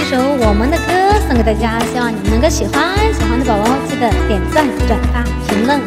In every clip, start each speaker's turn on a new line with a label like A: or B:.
A: 首我们的歌送给大家，希望你们能够喜欢。喜欢的宝宝记得点赞、转发、评论。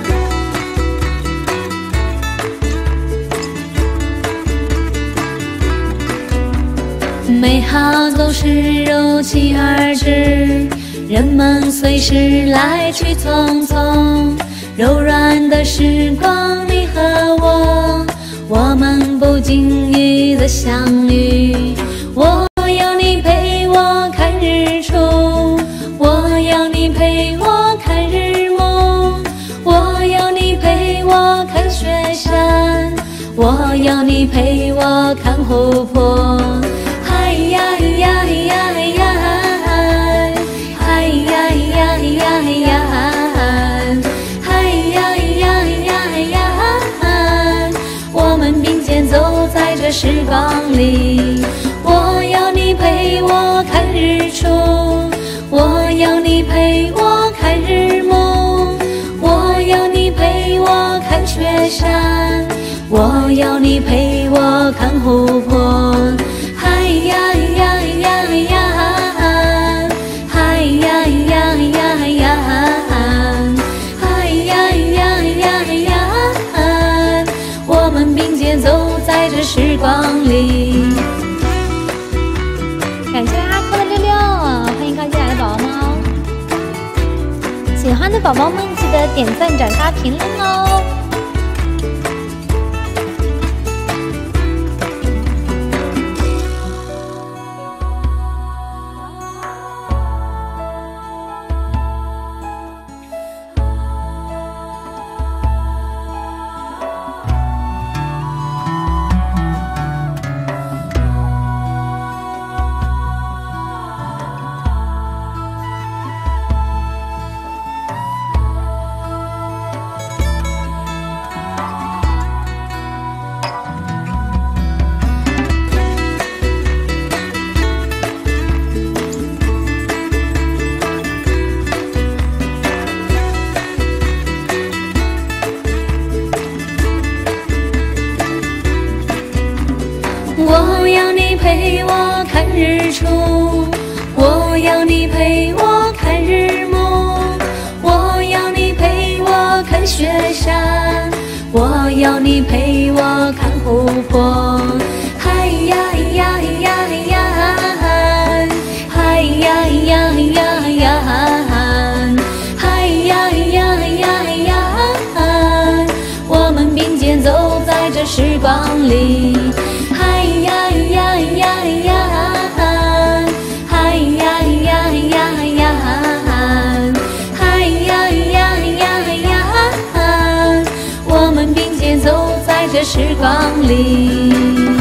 A: 美好总是如期而至，人们随时来去匆匆。柔软的时光，你和我们不经意的相遇。我要你陪我看日出，我要你陪我看日暮，我要你陪我看雪山，我要你陪我看湖泊。嗨呀呀呀呀，嗨呀呀呀呀，嗨呀呀呀呀，我们并肩走在这时光里。我要你陪我看日出，我要你陪我看日暮，我要你陪我看雪山，我要你陪我看湖泊。嗨呀呀呀呀，嗨呀呀呀呀，嗨呀呀呀呀，我们并肩走在这时光里。感谢阿珂的66，欢迎刚进来的宝宝们哦！喜欢的宝宝们记得点赞、转发、评论哦！我要你陪我看日出，我要你陪我看日暮，我要你陪我看雪山，我要你陪我看湖泊。嗨呀呀呀呀，嗨呀呀呀呀，嗨呀呀呀呀，我们并肩走在这时光里。嗨呀呀呀呀，嗨呀呀呀呀，嗨呀呀呀呀，我们并肩走在这时光里。